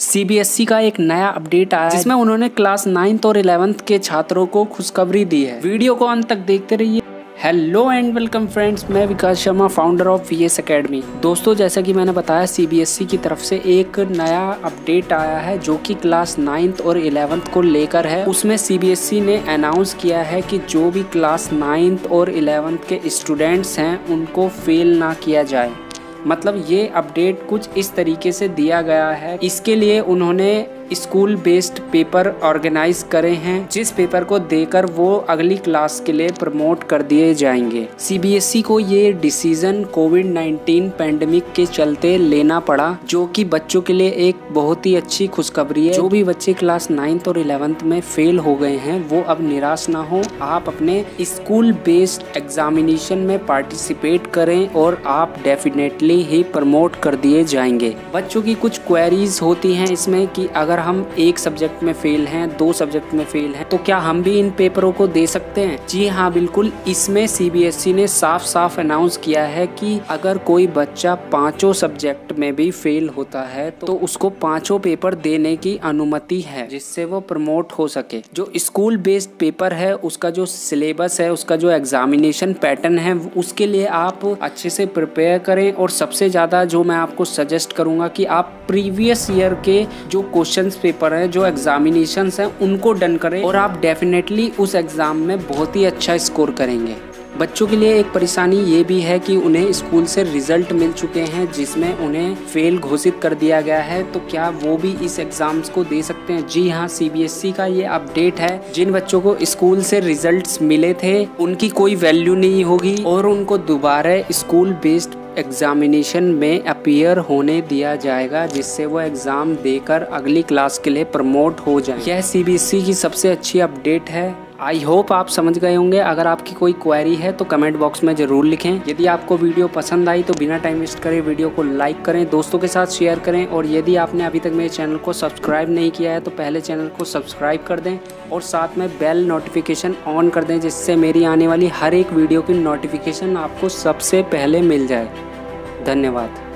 CBSE का एक नया अपडेट आया है जिसमें उन्होंने क्लास 9th और 11th के छात्रों को खुशखबरी दी है। वीडियो को अंत तक देखते रहिए। हेलो एंड वेलकम फ्रेंड्स, मैं Vikas Sharma, founder of VS academy. दोस्तों, जैसा कि मैंने बताया, सीबीएसई की तरफ से एक नया अपडेट आया है जो कि क्लास 9th और 11th को लेकर है। उसमें सीबीएसई ने अनाउंस किया है कि जो भी क्लास 9th और 11th के स्टूडेंट्स हैं उनको फेल ना किया जाए। मतलब ये अपडेट कुछ इस तरीके से दिया गया है। इसके लिए उन्होंने स्कूल बेस्ड पेपर ऑर्गेनाइज करे हैं, जिस पेपर को देकर वो अगली क्लास के लिए प्रमोट कर दिए जाएंगे। सीबीएसई को ये डिसीजन कोविड-19 पैंडेमिक के चलते लेना पड़ा, जो कि बच्चों के लिए एक बहुत ही अच्छी खुशखबरी है। जो भी बच्चे क्लास 9th और 11th में फेल हो गए हैं वो अब निराश ना हो। आप अपने स्कूल बेस्ड एग्जामिनेशन में पार्टिसिपेट करें और आप डेफिनेटली ही प्रमोट कर दिए जाएंगे। बच्चों की कुछ क्वेरीज होती हैं इसमें कि अगर हम एक सब्जेक्ट में फेल हैं, 2 सब्जेक्ट में फेल हैं, तो क्या हम भी इन पेपरों को दे सकते हैं? जी हाँ, बिल्कुल। इसमें सीबीएसई ने साफ साफ अनाउंस किया है कि अगर कोई बच्चा 5 सब्जेक्ट में भी फेल होता है तो उसको 5 पेपर देने की अनुमति है, जिससे वो प्रमोट हो सके। जो स्कूल बेस्ड पेपर है उसका जो सिलेबस है, उसका जो एग्जामिनेशन पैटर्न है, उसके लिए आप अच्छे से प्रिपेयर करें। और सबसे ज़्यादा जो मैं आपको सजेस्ट करूँगा कि आप प्रीवियस ईयर के जो क्वेश्चन पेपर है, जो एग्जामिनेशंस हैं, उनको डन करें और आप डेफिनेटली उस एग्जाम में बहुत ही अच्छा स्कोर करेंगे। बच्चों के लिए एक परेशानी ये भी है कि उन्हें स्कूल से रिजल्ट मिल चुके हैं जिसमें उन्हें फेल घोषित कर दिया गया है, तो क्या वो भी इस एग्जाम्स को दे सकते हैं? जी हाँ, सीबीएसई का ये अपडेट है। जिन बच्चों को स्कूल से रिजल्ट्स मिले थे उनकी कोई वैल्यू नहीं होगी और उनको दोबारा स्कूल बेस्ड एग्जामिनेशन में अपीयर होने दिया जाएगा, जिससे वो एग्ज़ाम देकर अगली क्लास के लिए प्रमोट हो जाए। यह सीबीएसई की सबसे अच्छी अपडेट है। आई होप आप समझ गए होंगे। अगर आपकी कोई क्वेरी है तो कमेंट बॉक्स में ज़रूर लिखें। यदि आपको वीडियो पसंद आई तो बिना टाइम वेस्ट करे वीडियो को लाइक करें, दोस्तों के साथ शेयर करें, और यदि आपने अभी तक मेरे चैनल को सब्सक्राइब नहीं किया है तो पहले चैनल को सब्सक्राइब कर दें और साथ में बेल नोटिफिकेशन ऑन कर दें, जिससे मेरी आने वाली हर एक वीडियो की नोटिफिकेशन आपको सबसे पहले मिल जाए। धन्यवाद।